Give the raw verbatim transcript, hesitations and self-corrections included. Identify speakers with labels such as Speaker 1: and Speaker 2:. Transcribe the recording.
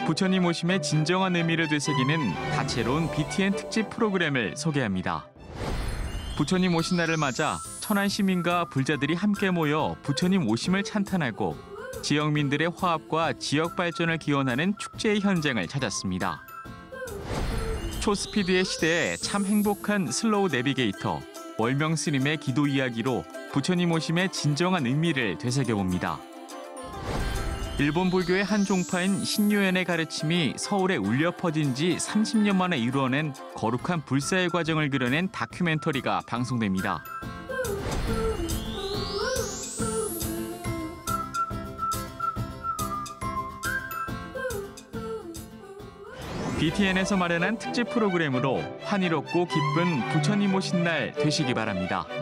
Speaker 1: 부처님 오심의 진정한 의미를 되새기는 다채로운 비티엔 특집 프로그램을 소개합니다. 부처님 오신 날을 맞아 천안 시민과 불자들이 함께 모여 부처님 오심을 찬탄하고 지역민들의 화합과 지역 발전을 기원하는 축제의 현장을 찾았습니다. 초스피드의 시대에 참 행복한 슬로우 내비게이터 월명 스님의 기도 이야기로 부처님 오심의 진정한 의미를 되새겨봅니다. 일본 불교의 한 종파인 신유엔의 가르침이 서울에 울려 퍼진 지 삼십 년 만에 이루어낸 거룩한 불사의 과정을 그려낸 다큐멘터리가 방송됩니다. 비티엔에서 마련한 특집 프로그램으로 환희롭고 기쁜 부처님 오신 날 되시기 바랍니다.